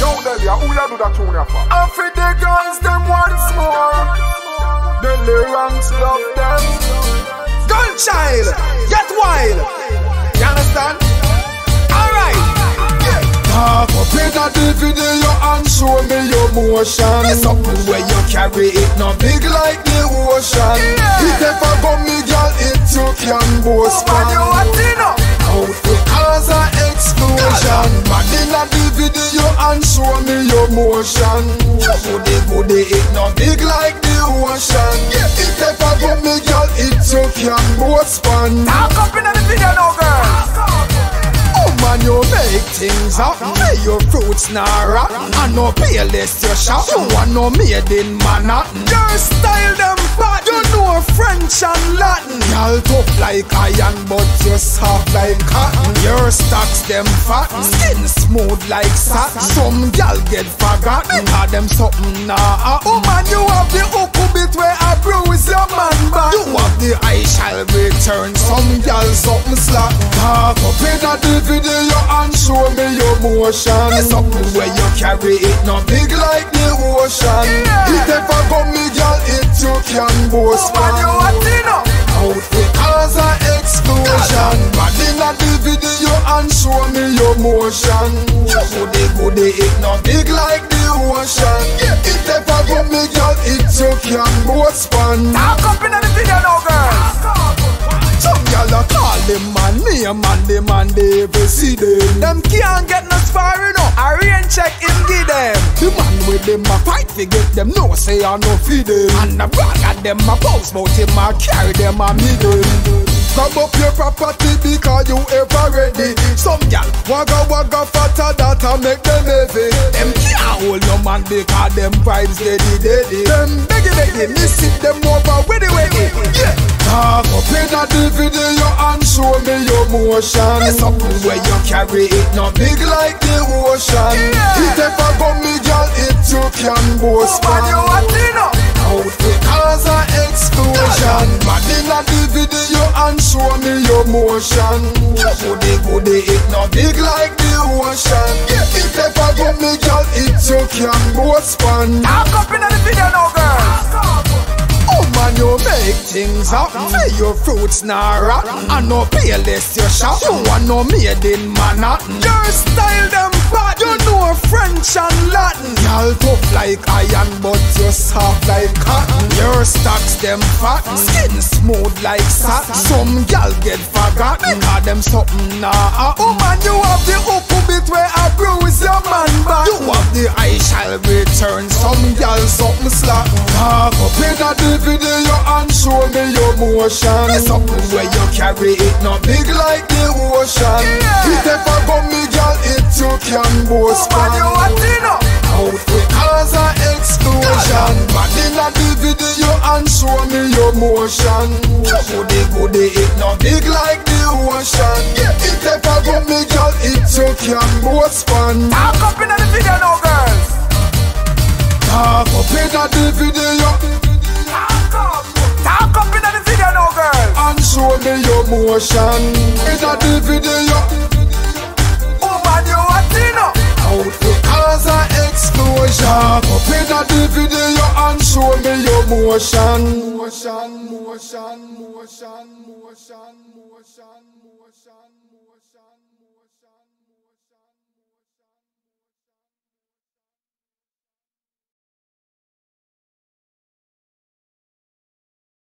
Now Delia, who you do that tune for? And for the girls, them once more. The lyrics love them. Girl child, get wild. You understand? Alright. Talk up in the video and show me your motion. It's something where you carry it, not big like the ocean. If ever go me girl, it you can boast. Man, you what you know? Out to cause an explosion. Man in the video and show me your motion. Goody, it not big like the ocean. If ever go me girl, it you can boast. Talk up in the video now, girl. Man, you make things happen. Hey, your fruits not rotten. I no pay less you shop. You want no made in Manhattan. Your style them fat. You know French and Latin. Y'all tough like iron, but you soft like cotton. Your stocks them fat. Skin smooth like satin. Some gal get forgotten. Cause them something nah. Oh man, you have the hook bit where I bruise your man back. You have the I shall return. Some gal something slack. Talk up in the video and show me your motion. It's something where you carry it, not big like the ocean. If ever go me girl, it you can boast. Oh man, you what you know? Out to cause an explosion. But in the video and show me your motion. Goody, it not big like the ocean. If ever go me girl, it you can boast. Talk up in the video now, girl. Some y'all a call them man, me a man, the man they ever see them. Them can't get no far enough. I rain check him give them. The man with them a fight to get them, no say I no feed them. And the brag at them a bounce, but him a carry them a middle. Grab up your property because you ever ready. Some gal wagga fatter that a make them heavy. Them can't hold no man because them vibes steady. Them beggy, me sit them over weddy. Yeah. Talk up in the video and show me your motion. It's something where you carry it, not big like the ocean. If ever go me girl, it you can boast. Oh man, you what you know? Out to cause an explosion. Man in the video and show me your motion. Goody, it not big like the ocean. If ever go me girl, it you can boast. Talk up in the video now, girl. Oh man, you make things happen. Hey, your fruits not rotten. I no pay less you shop. You want no made in Manhattan. Your style them fat. You know French and Latin. Y'all tough like iron, but you soft like cotton. Your stocks them fat. Skin smooth like satin. Some gal get forgotten. Cause them something nah. Oh man, you have the hook bit where I bruise your man back. You have the I shall return. Some gal something slack. Talk up in the video and show me your motion. It's something where you carry it, not big like the ocean. If ever go me girl, it you can boast. Oh man, you what you know? Out to cause an explosion. But in the video and show me your motion. Goody, it not big like the ocean. If ever go me girl, it you can boast. Talk up in the video now, girls. Talk up in the video. Talk up in the video now, girl. And show me your motion. In the video. Oh man, you what you know? Out to cause an explosion. Talk up in the video and show me your motion. Motion.